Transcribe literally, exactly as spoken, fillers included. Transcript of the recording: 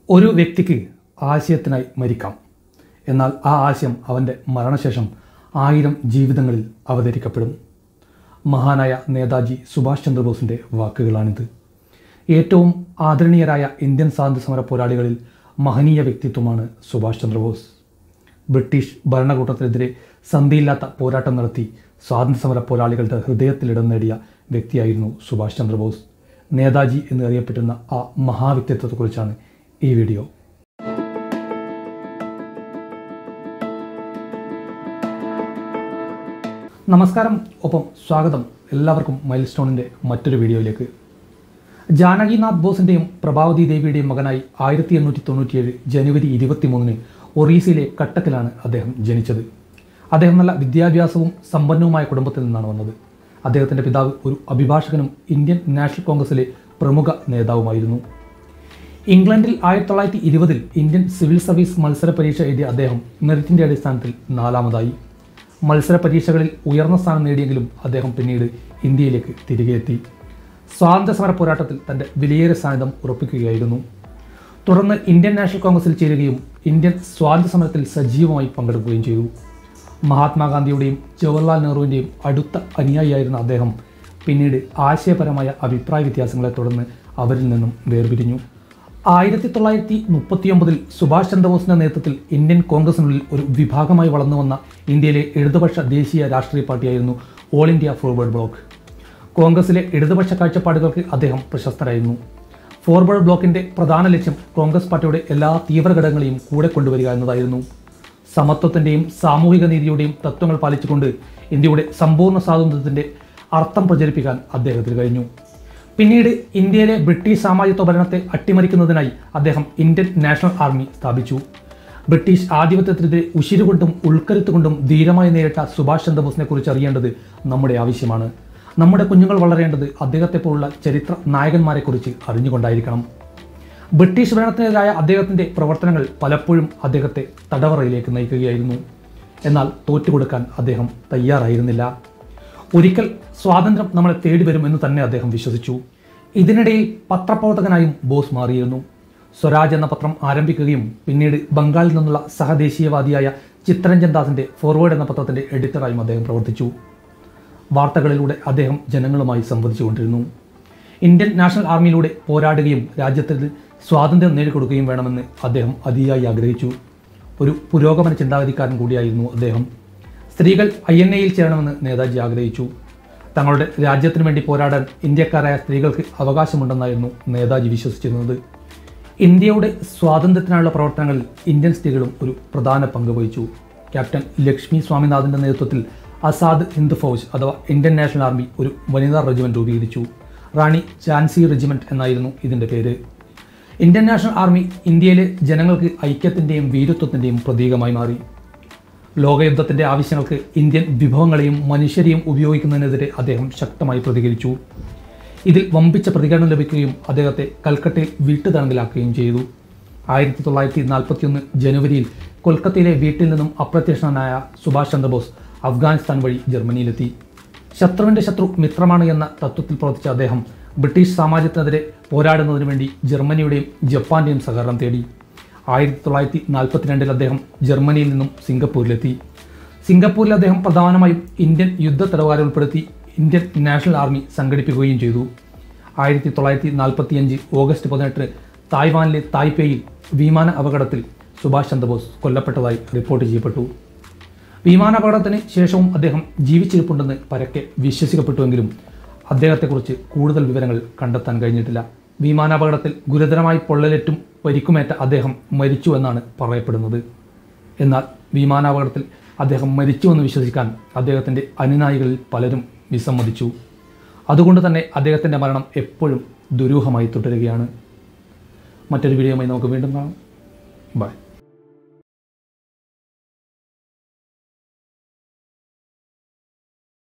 ഒരു വ്യക്തിക്ക് ആശയത്തിനായി മരിക്കാം. എന്നാൽ ആ ആശയം അവൻ്റെ മരണശേഷം ആയിരം ജീവിതങ്ങളിൽ അവതരിക്കപ്പെടും. മഹാനായ നേതാജി സുഭാഷ് ചന്ദ്രബോസിൻ്റെ വാക്കുകളാണിത്. ഏറ്റവും ആദരണീയരായ ഇന്ത്യൻ സ്വാതന്ത്ര്യ സമര പോരാളികളിൽ മഹനീയ വ്യക്തിത്വമാണ് സുഭാഷ് ചന്ദ്രബോസ്. ബ്രിട്ടീഷ് ഭരണകൂടത്തിനെതിരെ സന്ധിയില്ലാത്ത പോരാട്ടം നടത്തി സ്വാതന്ത്ര്യ സമര പോരാളികളുടെ ഹൃദയത്തിലിടം നേടിയ വ്യക്തിയായിരുന്നു സുഭാഷ് ചന്ദ്രബോസ്. നേതാജി എന്ന് അറിയപ്പെട്ടുന്ന ആ മഹാവ്യക്തിത്വത്തെക്കുറിച്ചാണ് ഈ വീഡിയോ. നമസ്കാരം, ഒപ്പം സ്വാഗതം എല്ലാവർക്കും മൈൽ സ്റ്റോണിൻ്റെ മറ്റൊരു വീഡിയോയിലേക്ക്. ജാനകിനാഥ് ബോസിൻ്റെയും പ്രഭാവതി ദേവിയുടെയും മകനായി ആയിരത്തി എണ്ണൂറ്റി തൊണ്ണൂറ്റിയേഴ് ജനുവരി ഇരുപത്തി മൂന്നിന് ഒറീസയിലെ കട്ടക്കിലാണ് അദ്ദേഹം ജനിച്ചത്. അദ്ദേഹം നല്ല വിദ്യാഭ്യാസവും സമ്പന്നവുമായ കുടുംബത്തിൽ നിന്നാണ് വന്നത്. അദ്ദേഹത്തിൻ്റെ പിതാവ് ഒരു അഭിഭാഷകനും ഇന്ത്യൻ നാഷണൽ കോൺഗ്രസിലെ പ്രമുഖ നേതാവുമായിരുന്നു. ഇംഗ്ലണ്ടിൽ ആയിരത്തി തൊള്ളായിരത്തി ഇരുപതിൽ ഇന്ത്യൻ സിവിൽ സർവീസ് മത്സര പരീക്ഷ എഴുതിയ അദ്ദേഹം മെറിറ്റിൻ്റെ അടിസ്ഥാനത്തിൽ നാലാമതായി. മത്സര പരീക്ഷകളിൽ ഉയർന്ന സ്ഥാനം നേടിയെങ്കിലും അദ്ദേഹം പിന്നീട് ഇന്ത്യയിലേക്ക് തിരികെ എത്തി. സ്വാതന്ത്ര്യ സമര പോരാട്ടത്തിൽ തൻ്റെ വിലയേറിയ സാന്നിധ്യം ഉറപ്പിക്കുകയായിരുന്നു. തുടർന്ന് ഇന്ത്യൻ നാഷണൽ കോൺഗ്രസിൽ ചേരുകയും ഇന്ത്യൻ സ്വാതന്ത്ര്യ സമരത്തിൽ സജീവമായി പങ്കെടുക്കുകയും ചെയ്തു. മഹാത്മാഗാന്ധിയുടെയും ജവഹർലാൽ നെഹ്റുവിൻ്റെയും അടുത്ത അനുയായിയായിരുന്ന അദ്ദേഹം പിന്നീട് ആശയപരമായ അഭിപ്രായ വ്യത്യാസങ്ങളെ തുടർന്ന് അവരിൽ നിന്നും വേർപിരിഞ്ഞു. ആയിരത്തി തൊള്ളായിരത്തി മുപ്പത്തിയൊമ്പതിൽ സുഭാഷ് ചന്ദ്രബോസിൻ്റെ നേതൃത്വത്തിൽ ഇന്ത്യൻ കോൺഗ്രസിനുള്ളിൽ ഒരു വിഭാഗമായി വളർന്നു വന്ന ഇന്ത്യയിലെ ഇടതുപക്ഷ ദേശീയ രാഷ്ട്രീയ പാർട്ടിയായിരുന്നു ഓൾ ഇന്ത്യ ഫോർവേഡ് ബ്ലോക്ക്. കോൺഗ്രസിലെ ഇടതുപക്ഷ കാഴ്ചപ്പാടുകൾക്ക് അദ്ദേഹം പ്രശസ്തരായിരുന്നു. ഫോർവേഡ് ബ്ലോക്കിൻ്റെ പ്രധാന ലക്ഷ്യം കോൺഗ്രസ് പാർട്ടിയുടെ എല്ലാ തീവ്രഘടകങ്ങളെയും കൂടെ കൊണ്ടുവരിക എന്നതായിരുന്നു. സമത്വത്തിൻ്റെയും സാമൂഹിക നീതിയുടെയും തത്വങ്ങൾ പാലിച്ചുകൊണ്ട് ഇന്ത്യയുടെ സമ്പൂർണ്ണ സ്വാതന്ത്ര്യത്തിൻ്റെ അർത്ഥം പ്രചരിപ്പിക്കാൻ അദ്ദേഹത്തിന് കഴിഞ്ഞു. പിന്നീട് ഇന്ത്യയിലെ ബ്രിട്ടീഷ് സാമ്രാജ്യത്വ ഭരണത്തെ അട്ടിമറിക്കുന്നതിനായി അദ്ദേഹം ഇന്ത്യൻ നാഷണൽ ആർമി സ്ഥാപിച്ചു. ബ്രിട്ടീഷ് ആധിപത്യത്തിനെതിരെ ഉശിരുകൊണ്ടും ഉൾക്കരുത്തുകൊണ്ടും ധീരമായി നേരിട്ട സുഭാഷ് ചന്ദ്രബോസിനെ കുറിച്ച് അറിയേണ്ടത് നമ്മുടെ ആവശ്യമാണ്. നമ്മുടെ കുഞ്ഞുങ്ങൾ വളരേണ്ടത് അദ്ദേഹത്തെപ്പോലുള്ള ചരിത്ര നായകന്മാരെക്കുറിച്ച് അറിഞ്ഞുകൊണ്ടായിരിക്കണം. ബ്രിട്ടീഷ് ഭരണത്തിനെതിരായ അദ്ദേഹത്തിൻ്റെ പ്രവർത്തനങ്ങൾ പലപ്പോഴും അദ്ദേഹത്തെ തടവറയിലേക്ക് നയിക്കുകയായിരുന്നു. എന്നാൽ തോറ്റുകൊടുക്കാൻ അദ്ദേഹം തയ്യാറായിരുന്നില്ല. ഒരിക്കൽ സ്വാതന്ത്ര്യം നമ്മളെ തേടി വരും എന്ന് തന്നെ അദ്ദേഹം വിശ്വസിച്ചു. ഇതിനിടയിൽ പത്രപ്രവർത്തകനായും ബോസ് മാറിയിരുന്നു. സ്വരാജ് എന്ന പത്രം ആരംഭിക്കുകയും പിന്നീട് ബംഗാളിൽ നിന്നുള്ള സഹദേശീയവാദിയായ ചിത്തരഞ്ജൻ ദാസിൻ്റെ ഫോർവേഡ് എന്ന പത്രത്തിൻ്റെ എഡിറ്ററായും അദ്ദേഹം പ്രവർത്തിച്ചു. വാർത്തകളിലൂടെ അദ്ദേഹം ജനങ്ങളുമായി സംവദിച്ചുകൊണ്ടിരുന്നു. ഇന്ത്യൻ നാഷണൽ ആർമിയിലൂടെ പോരാടുകയും രാജ്യത്തിന് സ്വാതന്ത്ര്യം നേടിക്കൊടുക്കുകയും വേണമെന്ന് അദ്ദേഹം അതിയായി ആഗ്രഹിച്ചു. ഒരു പുരോഗമന ചിന്താഗതിക്കാരൻ കൂടിയായിരുന്നു അദ്ദേഹം. സ്ത്രീകൾ ഐ എൻ എയിൽ ചേരണമെന്ന് നേതാജി ആഗ്രഹിച്ചു. തങ്ങളുടെ രാജ്യത്തിനു വേണ്ടി പോരാടാൻ ഇന്ത്യക്കാരായ സ്ത്രീകൾക്ക് അവകാശമുണ്ടെന്നായിരുന്നു നേതാജി വിശ്വസിച്ചിരുന്നത്. ഇന്ത്യയുടെ സ്വാതന്ത്ര്യത്തിനായുള്ള പ്രവർത്തനങ്ങളിൽ ഇന്ത്യൻ സ്ത്രീകളും ഒരു പ്രധാന പങ്ക് വഹിച്ചു. ക്യാപ്റ്റൻ ലക്ഷ്മി സ്വാമിനാഥൻ്റെ നേതൃത്വത്തിൽ ആസാദ് ഹിന്ദ് ഫൗജ് അഥവാ ഇന്ത്യൻ നാഷണൽ ആർമി ഒരു വനിതാ റെജിമെൻറ്റ് രൂപീകരിച്ചു. റാണി ഝാൻസി റെജിമെൻറ്റ് എന്നായിരുന്നു ഇതിൻ്റെ പേര്. ഇന്ത്യൻ നാഷണൽ ആർമി ഇന്ത്യയിലെ ജനങ്ങൾക്ക് ഐക്യത്തിൻ്റെയും വീരത്വത്തിൻ്റെയും പ്രതീകമായി മാറി. ലോകയുദ്ധത്തിൻ്റെ ആവശ്യങ്ങൾക്ക് ഇന്ത്യൻ വിഭവങ്ങളെയും മനുഷ്യരെയും ഉപയോഗിക്കുന്നതിനെതിരെ അദ്ദേഹം ശക്തമായി പ്രതികരിച്ചു. ഇതിൽ വമ്പിച്ച പ്രതികരണം ലഭിക്കുകയും അദ്ദേഹത്തെ കൽക്കട്ടയിൽ വീട്ടുതടങ്കലാക്കുകയും ചെയ്തു. ആയിരത്തി തൊള്ളായിരത്തി നാൽപ്പത്തി ഒന്ന് ജനുവരിയിൽ കൊൽക്കത്തയിലെ വീട്ടിൽ നിന്നും അപ്രത്യക്ഷനായ സുഭാഷ് ചന്ദ്രബോസ് അഫ്ഗാനിസ്ഥാൻ വഴി ജർമ്മനിയിലെത്തി. ശത്രുവിൻ്റെ ശത്രു മിത്രമാണ് എന്ന തത്വത്തിൽ പ്രവർത്തിച്ച അദ്ദേഹം ബ്രിട്ടീഷ് സാമ്രാജ്യത്തിനെതിരെ പോരാടുന്നതിനു വേണ്ടി ജർമ്മനിയുടെയും ജപ്പാൻ്റെയും സഹകരണം തേടി. ആയിരത്തി തൊള്ളായിരത്തി നാൽപ്പത്തിരണ്ടിൽ അദ്ദേഹം ജർമ്മനിയിൽ നിന്നും സിംഗപ്പൂരിലെത്തി. സിംഗപ്പൂരിൽ അദ്ദേഹം പ്രധാനമായും ഇന്ത്യൻ യുദ്ധ തടവുകാരെ ഉൾപ്പെടുത്തി ഇന്ത്യൻ നാഷണൽ ആർമി സംഘടിപ്പിക്കുകയും ചെയ്തു. ആയിരത്തി തൊള്ളായിരത്തി നാൽപ്പത്തി അഞ്ച് ഓഗസ്റ്റ് പതിനെട്ടിന് തായ്വാനിലെ തായ്പേയിൽ വിമാന അപകടത്തിൽ സുഭാഷ് ചന്ദ്രബോസ് കൊല്ലപ്പെട്ടതായി റിപ്പോർട്ട് ചെയ്യപ്പെട്ടു. വിമാനാപകടത്തിന് ശേഷവും അദ്ദേഹം ജീവിച്ചിരിപ്പുണ്ടെന്ന് പരക്കെ വിശ്വസിക്കപ്പെട്ടുവെങ്കിലും അദ്ദേഹത്തെക്കുറിച്ച് കൂടുതൽ വിവരങ്ങൾ കണ്ടെത്താൻ കഴിഞ്ഞിട്ടില്ല. വിമാനാപകടത്തിൽ ഗുരുതരമായി പൊള്ളലേറ്റും പരിക്കുമേറ്റ അദ്ദേഹം മരിച്ചു എന്നാണ് പറയപ്പെടുന്നത്. എന്നാൽ വിമാനാപകടത്തിൽ അദ്ദേഹം മരിച്ചുവെന്ന് വിശ്വസിക്കാൻ അദ്ദേഹത്തിൻ്റെ അനുനായികളിൽ പലരും വിസമ്മതിച്ചു. അതുകൊണ്ട് തന്നെ അദ്ദേഹത്തിൻ്റെ മരണം എപ്പോഴും ദുരൂഹമായി തുടരുകയാണ്. മറ്റൊരു വീഡിയോയുമായി നമുക്ക് വീണ്ടും കാണാം. ബൈ.